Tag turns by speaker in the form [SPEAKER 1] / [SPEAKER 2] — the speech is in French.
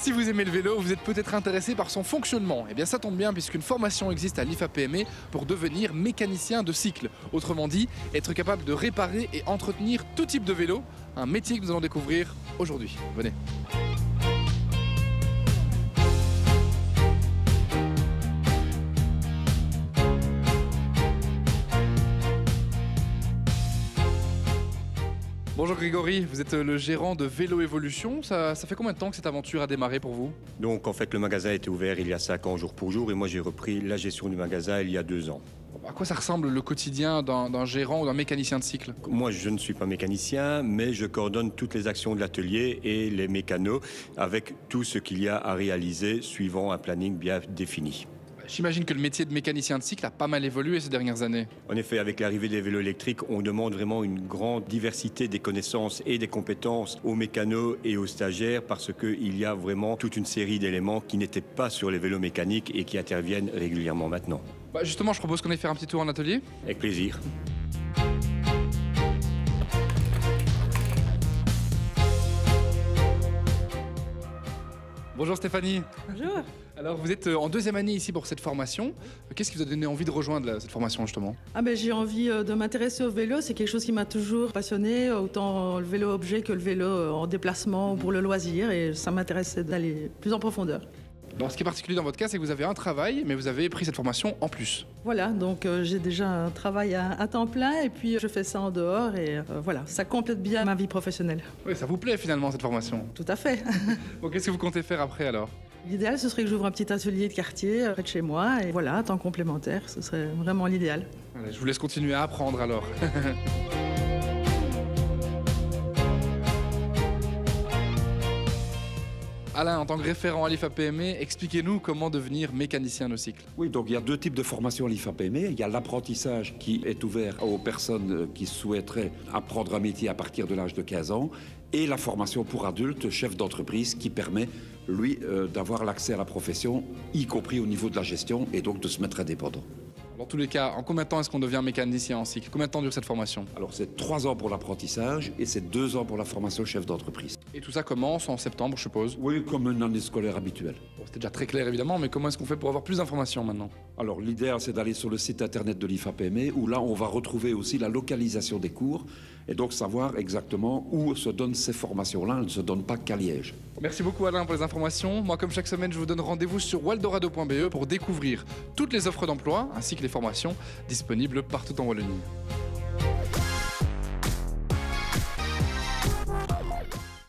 [SPEAKER 1] Si vous aimez le vélo, vous êtes peut-être intéressé par son fonctionnement. Eh bien ça tombe bien puisqu'une formation existe à l'IFAPME pour devenir mécanicien de cycle. Autrement dit, être capable de réparer et entretenir tout type de vélo. Un métier que nous allons découvrir aujourd'hui. Venez. Bonjour Grégory, vous êtes le gérant de Vélo Évolution. Ça fait combien de temps que cette aventure a démarré pour vous?
[SPEAKER 2] Donc en fait le magasin a été ouvert il y a 5 ans jour pour jour et moi j'ai repris la gestion du magasin il y a 2 ans.
[SPEAKER 1] À quoi ça ressemble le quotidien d'un gérant ou d'un mécanicien de cycle?
[SPEAKER 2] Moi je ne suis pas mécanicien mais je coordonne toutes les actions de l'atelier et les mécanos avec tout ce qu'il y a à réaliser suivant un planning bien défini.
[SPEAKER 1] J'imagine que le métier de mécanicien de cycle a pas mal évolué ces dernières années.
[SPEAKER 2] En effet, avec l'arrivée des vélos électriques, on demande vraiment une grande diversité des connaissances et des compétences aux mécanos et aux stagiaires parce qu'il y a vraiment toute une série d'éléments qui n'étaient pas sur les vélos mécaniques et qui interviennent régulièrement maintenant.
[SPEAKER 1] Justement, je propose qu'on aille faire un petit tour en atelier.
[SPEAKER 2] Avec plaisir.
[SPEAKER 1] Bonjour Stéphanie.
[SPEAKER 3] Bonjour.
[SPEAKER 1] Alors vous êtes en 2e année ici pour cette formation. Qu'est-ce qui vous a donné envie de rejoindre cette formation justement?
[SPEAKER 3] J'ai envie de m'intéresser au vélo, c'est quelque chose qui m'a toujours passionné, autant le vélo objet que le vélo en déplacement ou pour le loisir, et ça m'intéressait d'aller plus en profondeur.
[SPEAKER 1] Alors, ce qui est particulier dans votre cas, c'est que vous avez un travail, mais vous avez pris cette formation en plus.
[SPEAKER 3] Voilà, donc j'ai déjà un travail à temps plein et puis je fais ça en dehors et voilà, ça complète bien ma vie professionnelle.
[SPEAKER 1] Oui, ça vous plaît finalement cette formation?
[SPEAKER 3] Tout à fait.
[SPEAKER 1] Bon, qu'est-ce que vous comptez faire après alors?
[SPEAKER 3] L'idéal, ce serait que j'ouvre un petit atelier de quartier près de chez moi et voilà, à temps complémentaire, ce serait vraiment l'idéal.
[SPEAKER 1] Allez, je vous laisse continuer à apprendre alors. Alain, en tant que référent à l'IFAPME, expliquez-nous comment devenir mécanicien de cycle.
[SPEAKER 4] Oui, donc il y a 2 types de formation à l'IFAPME. Il y a l'apprentissage qui est ouvert aux personnes qui souhaiteraient apprendre un métier à partir de l'âge de 15 ans et la formation pour adultes, chef d'entreprise, qui permet, lui, d'avoir l'accès à la profession, y compris au niveau de la gestion et donc de se mettre indépendant.
[SPEAKER 1] Dans tous les cas, en combien de temps est-ce qu'on devient mécanicien en cycle? Combien de temps dure cette formation?
[SPEAKER 4] Alors c'est 3 ans pour l'apprentissage et c'est 2 ans pour la formation chef d'entreprise.
[SPEAKER 1] Et tout ça commence en septembre, je suppose?
[SPEAKER 4] Oui, comme une année scolaire habituelle.
[SPEAKER 1] Bon, c'était déjà très clair évidemment, mais comment est-ce qu'on fait pour avoir plus d'informations maintenant?
[SPEAKER 4] Alors l'idéal, c'est d'aller sur le site internet de l'IFAPME où là on va retrouver aussi la localisation des cours et donc savoir exactement où se donnent ces formations-là. Elles ne se donnent pas qu'à Liège.
[SPEAKER 1] Merci beaucoup Alain pour les informations. Moi, comme chaque semaine, je vous donne rendez-vous sur waldorado.be pour découvrir toutes les offres d'emploi ainsi que les formations disponibles partout en Wallonie.